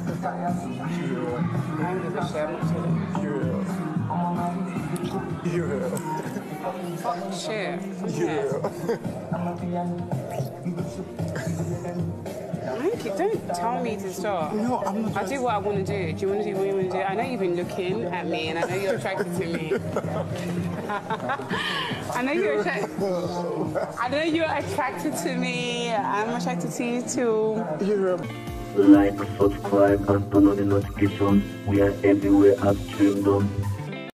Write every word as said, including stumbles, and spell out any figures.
I don't give a shit. I'm not Uriel. Uriel. Fuck shit. Uriel. Don't tell me to stop. No, I'm not. I'll do what I want to do. Do you want to do what you want to do? I know you've been looking at me and I know you're attracted to me. I know you're attracted. I know you're attracted to me. I'm attracted to you too. Uriel. Like, subscribe, and turn on the notifications. We are everywhere at Streamdorm.